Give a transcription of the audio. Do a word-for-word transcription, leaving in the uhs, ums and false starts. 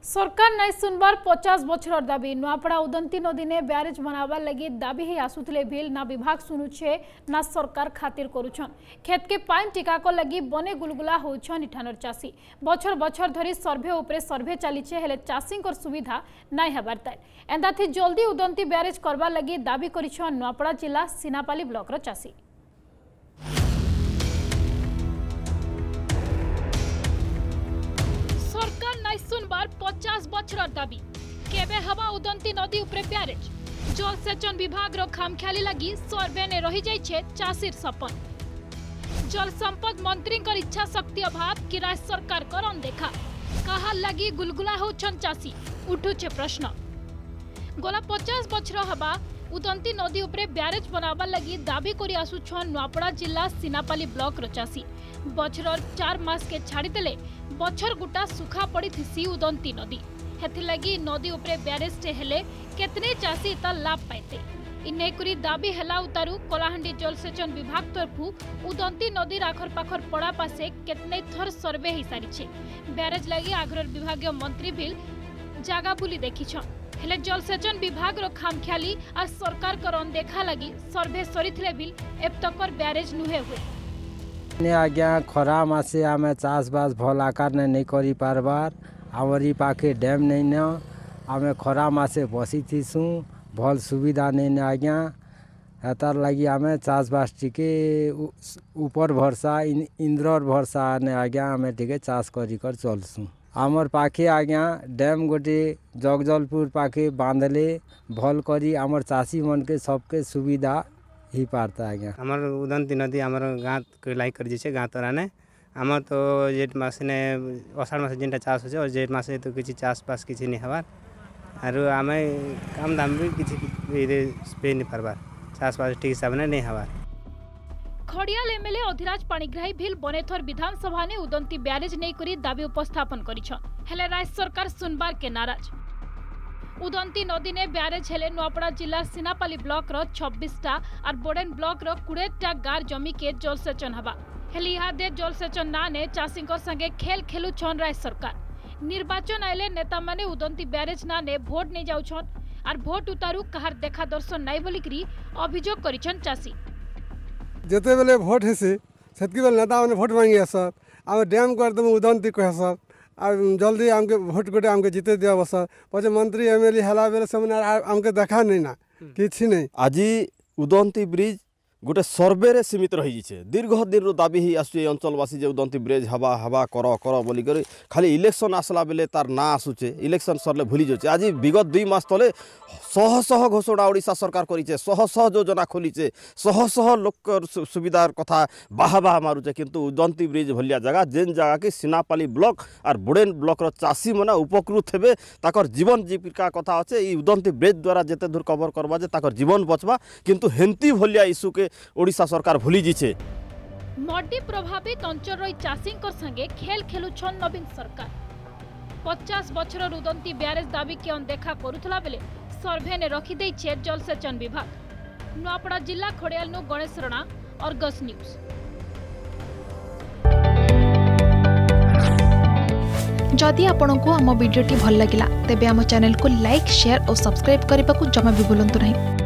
सरकार नहीं सुनबार पचास बछर दाबी नुआपड़ा उदंती नदी ने ब्यारेज बनावा लगी दाबी ही आसुले भी ना विभाग शुणुछे ना सरकार खातिर करुछन। खेत के पाइन टीकाक लगी बने गुलगुला होछन इठानर चाषी बछर बछर धरी सर्भे उपरे सर्भे चलीचे हेले चाषी सुविधा नाई हेबार ताई एंदाथि जल्दी उदंती ब्यारेज करवा लगी दाबी करिछन नुआपड़ा जिला सीनापाली ब्लॉक चाषी। सुनबार पचास बछर दाबी केबे हवा उदंती नदी उपरे ब्यारेज जलसेचन विभाग रो खामख्याली लगी सर्वे ने रही जाइछे चाषीर सपन। जल संपद मंत्री कर इच्छा शक्ति अभाव कि राज्य सरकार कर अनदेखा कहा लगी गुलगुला होछन चाषी उठुछे प्रश्न। गला पचास बछर हवा उदंती नदी उपरे ब्यारेज बनावा लगी दाबी करी आसुछन नुआपड़ा जिला सीनापाली ब्लॉक रो चाषी बछर चार मास के छाड़ी देले बछर गुटा सुखा पड़ी थी उदंती नदी हेथि लगी नदी उपरे ब्यारेज टे हेले केतने चाषी ता लाभ पाइते इन्हे कुरी दाबी हेला उतारू कलाहांडी जलसेचन विभाग तरफु उदंती नदी आखर पाखर पड़ा पासे केतने थर सर्वे ही सारी ब्यारेज लगी आग्रह विभागीय मंत्री बिल जागा बुली देखिछन हेले जलसेचन विभाग रो खामख्याली आ सरकार कर अनदेखा लगी सर्वे सरीथिले बिल एबतकर ब्यारेज नुहे हुए ने आज्ञा खरा मासे आमे चाष बास भल आकार ने नहीं करी पारबार आमरी पाखे डैम नहीं न आमे खरा मासे बसी थीसु भल सुविधा नहीं ने आज्ञा हेतार लगी आमे चाष बास टिके ऊपर भरसा इंद्रर भरसा ने आज्ञा आमे टिके चाष करी कर चलसु आमर पाखे आज्ञा डैम गोटे जगजलपुर पाखे बांधले भल करी आमर चाषी मन के सबके सुविधा ही पारता आज्ञा आमर उदंती नदी आमर गाँव के लाइक कर जे गाँव तराने आमर तो जेठ मास ने अषाढ़ मास जेनटा चाष हो जेठ मास तो किसी चाष पास किसी नहीं हबार आरो आमे काम दाम भी किसी पे नहीं पारबार चाष पास ठीक हिसाब ने नहीं हबार। खड़ियाल एमएलए अधिराज पाणिग्राही भिल बनेथर विधानसभा ने उदंती ब्यारेज नहीं करी दाबी उपस्थापन करिछन हेले राज्य सरकार सुनबार के नाराज। उदंती नदी ने ब्यारेज हेले नुआपड़ा जिला सीनापाली ब्लॉक रो छब्बीस टा और बोडेन ब्लॉक रो बीस टा गार जमी के जलसेचन हवा हेले इहादे जलसेचन ना ने चाषी संगे खेल खेलु छन राज्य सरकार। निर्वाचन आइले नेता माने उदंती ब्यारेज ना ने भोट नहीं जाउछन और भोट उतारू कहार देखा दर्शन नाई बोलिकरी अभियोग करिछन चाषी। जेते बेले भोट हेसे सेतकी बेले नेता माने भोट मांगी सर आ डैम कर दम उदंती कह सर आ जल्दी आमके भोट गोटे आमके जीते दिया बस पचे मंत्री एमएलए हला बेले से आमके देखा नहीं ना किछि नहीं आज उदंती ब्रिज गोटे सर्वे रे सीमित रही छे दीर्घ दिन रो दाबी ही आसुचे अंचलवासी जे उदंती ब्रिज हवा हवा कर कर बोली कर खाली इलेक्शन आसला बेले तार ना आसुचे इलेक्शन सरले भूली जाउचे। आज विगत दुई मास तले शह शह घोषणा ओडिशा सरकार करिचे शह शह योजना खोलीचे शह शह लोक सुविधार कथा बाहा बाहा मारुचे किंतु उदंती ब्रिज भलिया जगह जेन जगह कि सीनापाली ब्लॉक और बोडेन ब्लॉक रो चाषी मना उपकृत हेबे ताकर जीवन जीविका कथा अच्छे ई उदंती ब्रिज द्वारा जेते दूर कवर करबा जे ताकर जीवन बचबा किंतु हेंती भलिया इशू के ओडिशा सरकार भूली जीचे। मड्डी प्रभावित अंचल चाषी संगे खेल खेलुछन नवीन सरकार पचास बछर उदंती ब्यारेज दाबी के अनदेखा करुथला बेले सर्वे ने रखी देइछे जलसेचन विभाग। नुआपड़ा जिला खड़ियाल नु गणेश राणा अर्गस न्यूज। जदि आपंक आम भिडी भल लगा तेब आम चैनल को लाइक शेयर और सब्सक्राइब करने को जमा भी भूलु नहीं।